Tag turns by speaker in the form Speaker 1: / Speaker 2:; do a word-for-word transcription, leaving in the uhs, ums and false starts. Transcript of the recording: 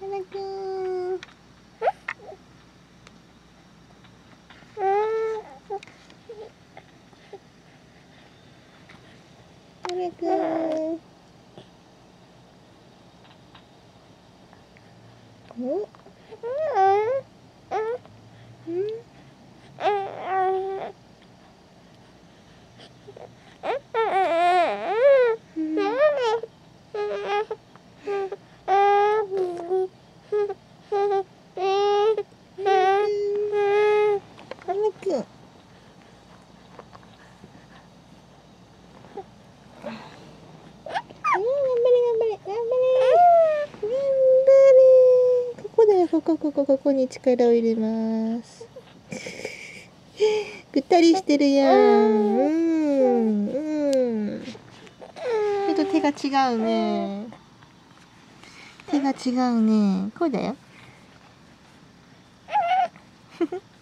Speaker 1: なくん。はなくん。お。うん。ここここここに力を入れます。ぐったりしてるやん。うんうん。ちょっと手が違うね。手が違うね。こうだよ。